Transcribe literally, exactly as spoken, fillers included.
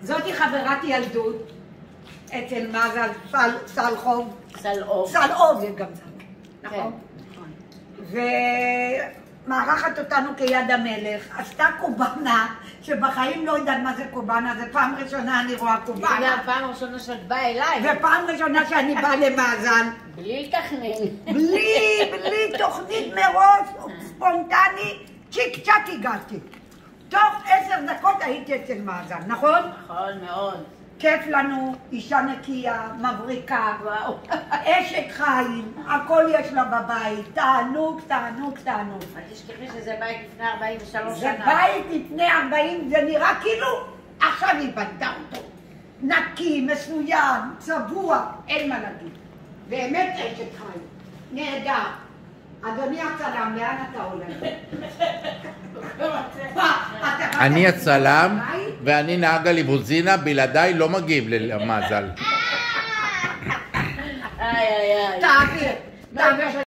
זאתי חברת ילדות אצל מזל סלחוב. סלעוב. סלעוב זה גם זה, נכון? ומארחת אותנו כיד המלך, עשתה קובנה, שבחיים לא יודעת מה זה קובנה, זה פעם ראשונה אני רואה קובנה. זה פעם ראשונה שאת באה אליי. ופעם ראשונה שאני באה למאזן. בלי לתכנן. בלי, בלי תוכנית מראש, ספונטני, צ'יק צ'אק הגעתי. תוך עשר דקות הייתי אצל מאזן, נכון? נכון מאוד. כיף לנו, אישה נקייה, מבריקה, וואו. אשת חיים, הכל יש לה בבית, תענוג, תענוג, תענוג. אל תשכחי שזה בית לפני ארבעים ושלוש זה שנה. בית לפני ארבעים, זה נראה כאילו עכשיו היא בנתה אותו. נקי, מסוים, צבוע, אין מה להגיד. באמת אשת חיים, נהדר. אדוני הצלם, לאן אתה הולך? אני הצלם ואני נהג הלימוזינה, בלעדיי לא מגיב למזל. איי איי איי. תעביר, תעביר.